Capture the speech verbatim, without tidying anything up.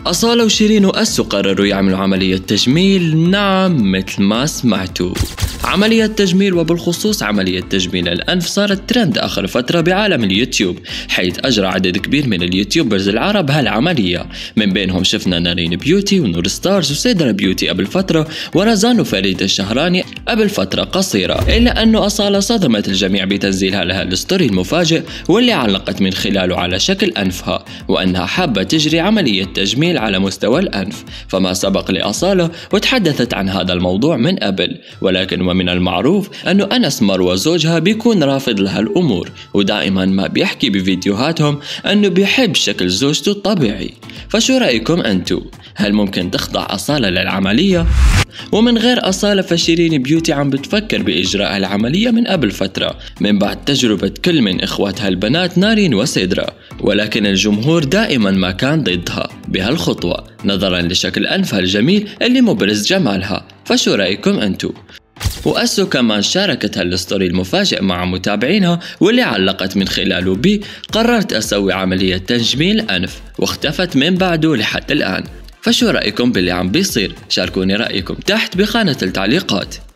أصالة وشيرين وأسو قرروا يعملوا عملية تجميل. نعم مثل ما سمعتوا، عملية تجميل وبالخصوص عملية تجميل الأنف صارت ترند آخر فترة بعالم اليوتيوب، حيث أجرى عدد كبير من اليوتيوبرز العرب هالعملية، من بينهم شفنا نارين بيوتي ونور ستارز وسيدرا بيوتي قبل فترة ورزان وفريد الشهراني قبل فترة قصيرة. إلا أنه أصالة صدمت الجميع بتنزيلها لها الستوري المفاجئ واللي علقت من خلاله على شكل أنفها وأنها حابة تجري عملية تجميل على مستوى الأنف، فما سبق لأصالة وتحدثت عن هذا الموضوع من قبل، ولكن ومن المعروف أنه أنس مروى زوجها بيكون رافض لها الأمور، ودائما ما بيحكي بفيديوهاتهم أنه بيحب شكل زوجته الطبيعي. فشو رأيكم أنتو؟ هل ممكن تخضع أصالة للعملية؟ ومن غير أصالة فشيرين بيوتي عم بتفكر بإجراء العملية من قبل فترة من بعد تجربة كل من إخواتها البنات نارين وسيدرا، ولكن الجمهور دائما ما كان ضدها بهالخطوة نظرا لشكل أنفها الجميل اللي مبرز جمالها. فشو رأيكم أنتو؟ وأسو كمان شاركت هالستوري المفاجئ مع متابعينها واللي علقت من خلاله بي قررت أسوي عملية تجميل أنف، واختفت من بعده لحد الآن. فشو رأيكم باللي عم بيصير؟ شاركوني رأيكم تحت بخانة التعليقات.